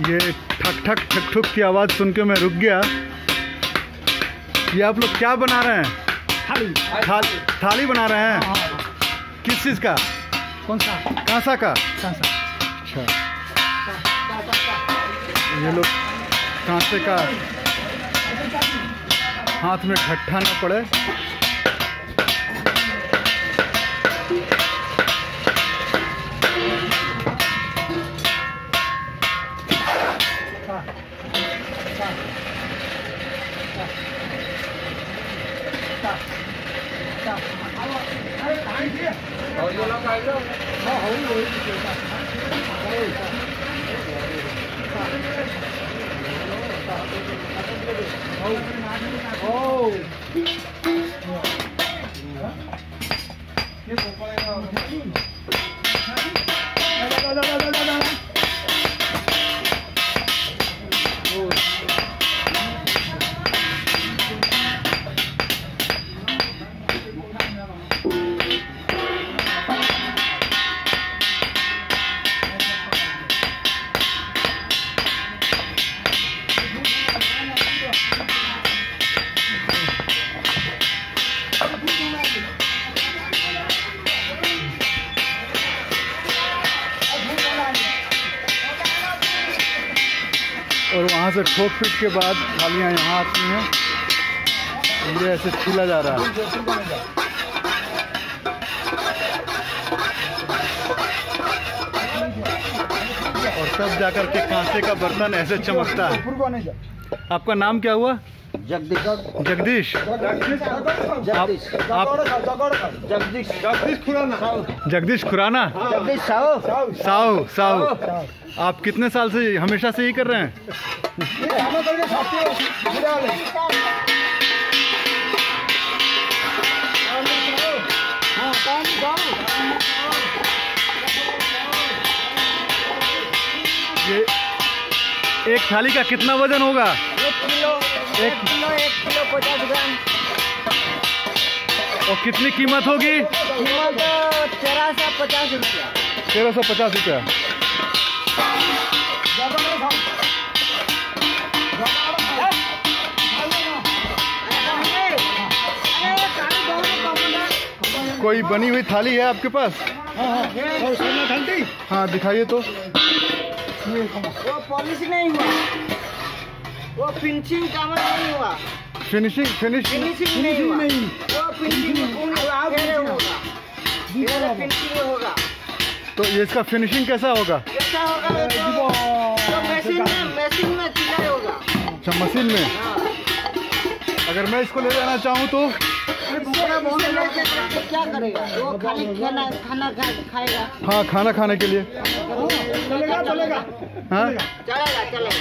ये ठक ठक ठक ठुक की आवाज़ सुन के मैं रुक गया। ये आप लोग क्या बना रहे हैं? थाली बना रहे हैं। किस चीज़ का? कौन सा? कांसा का। कांसा। अच्छा, ये लोग कांसे का, हाथ में ठट्ठा ना पड़े। और वहाँ से ठोक पीट के बाद थालियाँ यहाँ आती हैं। ये ऐसे छीला जा रहा है। और तब जाकर के कांसे का बर्तन ऐसे चमकता है। आपका नाम क्या हुआ? जगदीश। जगदीश। जगदीश खुराना। जगदीश खुराना। जगदीश साहू। साहू साहू। आप कितने साल से हमेशा से ही कर रहे हैं? ये एक थाली का कितना वजन होगा? 1 किलो 50 ग्राम। और कितनी कीमत होगी? कीमत 1350 रुपया। 1350 रुपया। कोई बनी हुई थाली है आपके पास? हाँ दिखाइए तो। वो पॉलिश नहीं हुआ, वो फिनिशिंग काम नहीं हुआ। फिनिशिंग नहीं हुआ, वो फिनिशिंग होगा। फिनिशिंग होगा तो ये इसका फिनिशिंग कैसा होगा? कैसा होगा? तो मशीन में चिल्लाई होगा। अच्छा, मशीन में। अगर मैं इसको ले जाना चाहूँ तो क्या करेगा? वो खाली खाना खाएगा। हाँ, खाना खाने के लिए। चलेगा चलेगा। हाँ चलेगा चलेगा।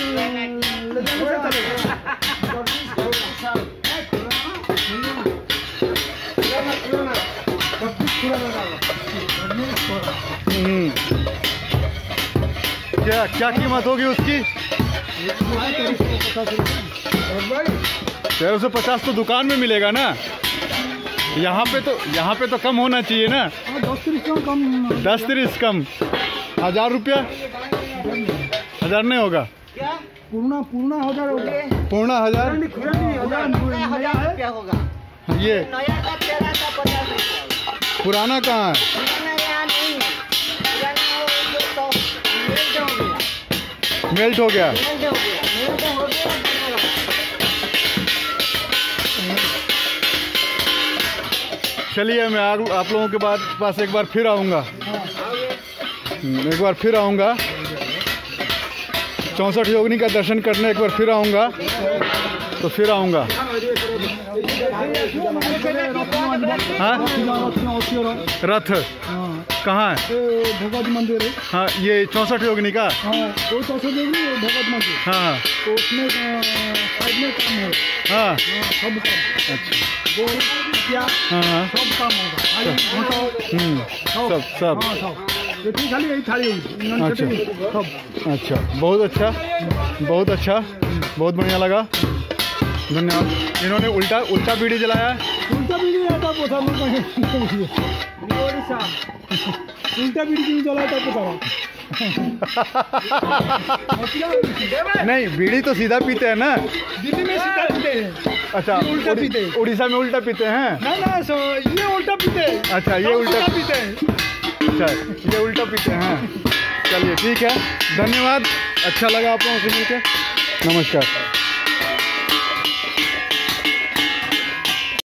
क्या क्या कीमत होगी उसकी? 1350 तो दुकान में मिलेगा ना? यहाँ पे तो कम होना चाहिए ना? 10-30 कम। 1000 रुपया? 1000 नहीं होगा? क्या पूर्णा 1000 होगा। पूर्णा 1000 रुपया होगा। ये नया का 1350 रुपया। पुराना कहाँ है? पुराना यहाँ नहीं है। पुराना तो मेल्ट हो गया। चलिए, मैं आप लोगों के पास एक बार फिर आऊँगा। 64 योगिनी का दर्शन करने एक बार फिर आऊँगा। तो फिर आऊँगा। हाँ, रथ कहाँ है? भगवत मंदिर है। हाँ, ये 64 योगिनी का। हाँ, वो 64 योगिनी भगवत मंदिर। हाँ, तो उसमें साइड में काम है। हाँ, सब काम। अच्छा। गोल क्या? हाँ, सब काम होगा। सब। हाँ, सब। ये खाली यही थाली होगी। अच्छा। सब। अच्छा, बहुत अच्छा, बहुत बढ़िया लगा। धन्यवाद। इन्होंने उल्टा बीड़ी जलाया है। उल्टा बीड़ी आता पोथा में उल्टा बीड़ी क्यों चला था तो नहीं, बीड़ी तो सीधा पीते हैं ना। दिल्ली में सीधा पीते हैं। अच्छा, उल्टा पीते हैं। उड़ीसा में उल्टा पीते हैं। ना ये उल्टा पीते हैं। अच्छा, ये उल्टा पीते हैं। अच्छा, ये उल्टा पीते हैं। चलिए ठीक है, धन्यवाद, अच्छा लगा आप लोगों से मिलकर। नमस्कार।